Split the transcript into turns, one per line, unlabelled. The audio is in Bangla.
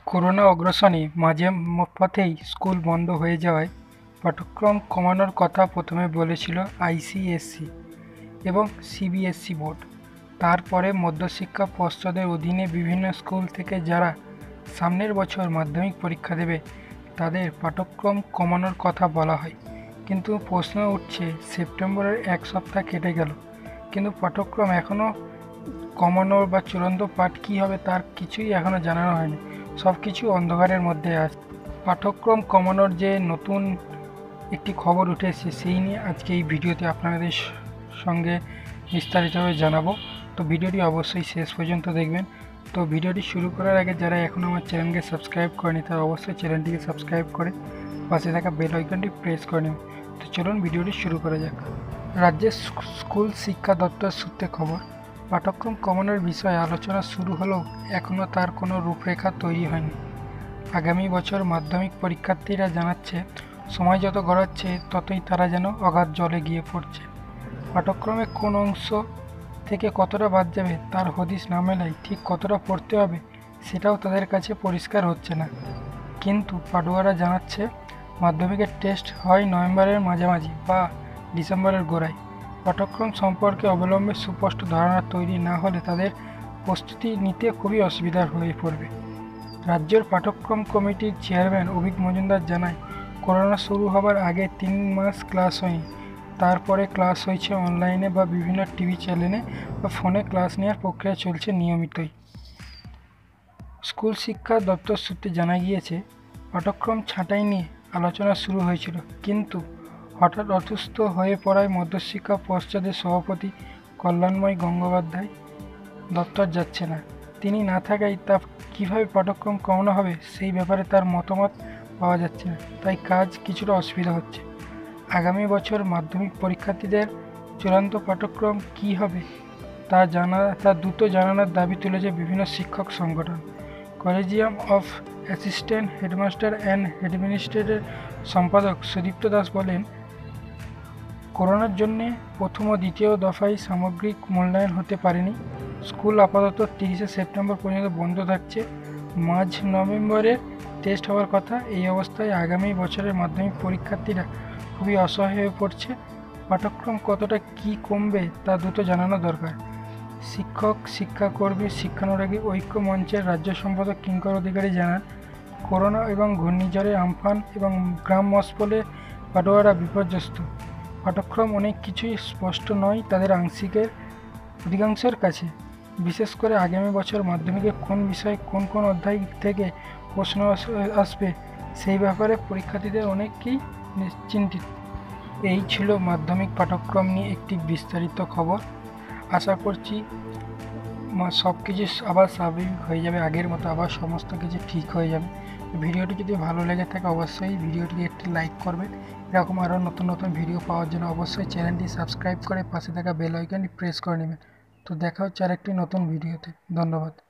করোনা অগ্রসরে মাঝে পথেই স্কুল বন্ধ হয়ে যাওয়ায় পাঠ্যক্রম কমানোর কথা প্রথমে বলেছিল আইসিএসসি এবং সিবিএসই বোর্ড। তারপরে মধ্যশিক্ষা পর্ষদের অধীনে বিভিন্ন স্কুল থেকে যারা সামনের বছর মাধ্যমিক পরীক্ষা দেবে তাদের পাঠ্যক্রম কমানোর কথা বলা হয়। কিন্তু প্রশ্ন উঠছে, সেপ্টেম্বরের এক সপ্তাহ কেটে গেল, কিন্তু পাঠ্যক্রম এখনও কমানোর বা চূড়ান্ত পাঠ কী হবে তার কিছুই এখনও জানানো হয়নি। সব কিছু অন্ধকারের মধ্যে আছে। পাঠ্যক্রম কমানোর যে নতুন একটি খবর উঠে এসেছে সেই নিয়ে আজকে এই ভিডিওতে আপনাদের সঙ্গে বিস্তারিতভাবে জানাবো। তো ভিডিওটি অবশ্যই শেষ পর্যন্ত দেখবেন। তো ভিডিওটি শুরু করার আগে যারা এখনও আমার চ্যানেলকে সাবস্ক্রাইব করেনি তারা অবশ্যই চ্যানেলটিকে সাবস্ক্রাইব করে পাশে থাকা বেল আইকনটি প্রেস করে নেবেন। তো চলুন ভিডিওটি শুরু করা যাক। রাজ্যের স্কুল শিক্ষা দপ্তর সূত্রে খবর, পাঠ্যক্রম কমানোর বিষয়ে আলোচনা শুরু হলেও এখনও তার কোনো রূপরেখা তৈরি হয়নি। আগামী বছর মাধ্যমিক পরীক্ষার্থীরা জানাচ্ছে, সময় যত গড়াচ্ছে ততই তারা যেন অগাধ জলে গিয়ে পড়ছে। পাঠ্যক্রমে কোন অংশ থেকে কতটা বাদ যাবে তার হদিশ না মেলায় ঠিক কতটা পড়তে হবে সেটাও তাদের কাছে পরিষ্কার হচ্ছে না। কিন্তু পাডুয়ারা জানাচ্ছে, মাধ্যমিকের টেস্ট হয় নভেম্বরের মাঝামাঝি বা ডিসেম্বরের গোড়ায়। পাঠ্যক্রম সম্পর্কে অবিলম্বে সুস্পষ্ট ধারণা তৈরি না হলে তাদের প্রস্তুতি নিতে খুবই অসুবিধা হয়ে পড়বে। রাজ্যের পাঠ্যক্রম কমিটির চেয়ারম্যান অভিক মজুমদার জানায়, করোনা শুরু হবার আগে 3 মাস ক্লাস হয়নি। তারপরে ক্লাস হয়েছে অনলাইনে বা বিভিন্ন টিভি চ্যানেলে বা ফোনে ক্লাস নেওয়ার প্রক্রিয়া চলছে নিয়মিতই। স্কুল শিক্ষা দপ্তর সূত্রে জানা গিয়েছে, পাঠ্যক্রম ছাঁটাই নিয়ে আলোচনা শুরু হয়েছিল, কিন্তু হঠাৎ অসুস্থ হয়ে পড়ায় মধ্যশিক্ষা পর্ষদের সভাপতি কল্যাণময় গঙ্গোপাধ্যায় দপ্তর যাচ্ছে না। তিনি না থাকায় তা কীভাবে পাঠ্যক্রম কমানো হবে সেই ব্যাপারে তার মতামত পাওয়া যাচ্ছে না, তাই কাজ কিছুটা অসুবিধা হচ্ছে। আগামী বছর মাধ্যমিক পরীক্ষার্থীদের চূড়ান্ত পাঠ্যক্রম কী হবে তা দ্রুত জানানোর দাবি তুলেছে বিভিন্ন শিক্ষক সংগঠন। Collegium of assistant headmaster and head administrator সম্পাদক সুদীপ্ত দাস বলেন, করোনার জন্যে প্রথম ও দ্বিতীয় দফায় সামগ্রিক মূল্যায়ন হতে পারেনি। স্কুল আপাতত 30শে সেপ্টেম্বর পর্যন্ত বন্ধ থাকছে। মাঝ নভেম্বরে টেস্ট হওয়ার কথা। এই অবস্থায় আগামী বছরের মাধ্যমিক পরীক্ষার্থীরা খুবই অসহায় হয়ে পড়ছে। পাঠ্যক্রম কতটা কী কমবে তা দ্রুত জানানো দরকার। শিক্ষক শিক্ষাকর্মী শিক্ষানুরাগী ঐক্য মঞ্চের রাজ্য সম্পাদক কিঙ্কর অধিকারী জানান, করোনা এবং ঘূর্ণিঝড়ে আমফান এবং গ্রাম মসপলে পাডুয়ারা বিপর্যস্ত। পাঠ্যক্রম অনেক কিছুই স্পষ্ট নয় তাদের অধিকাংশের কাছে। বিশেষ করে আগামী বছর মাধ্যমিকে কোন বিষয়ে কোন কোন অধ্যায় থেকে প্রশ্ন আসবে সেই ব্যাপারে পরীক্ষার্থীদের অনেকেই চিন্তিত। এই ছিল মাধ্যমিক পাঠ্যক্রম নিয়ে একটি বিস্তারিত খবর। আশা করছি সব কিছু আবার স্বাভাবিক হয়ে যাবে, আগের মতো আবার সমস্ত কিছু ঠিক হয়ে যাবে। ভিডিওটি যদি ভালো লেগে থাকে অবশ্যই ভিডিওটিকে একটি লাইক করবেন। এরকম আরও নতুন নতুন ভিডিও পাওয়ার জন্য অবশ্যই চ্যানেলটি সাবস্ক্রাইব করে পাশে থাকা বেল আইকনটি প্রেস করে নেবেন। তো দেখা হচ্ছে আরেকটি নতুন ভিডিওতে। ধন্যবাদ।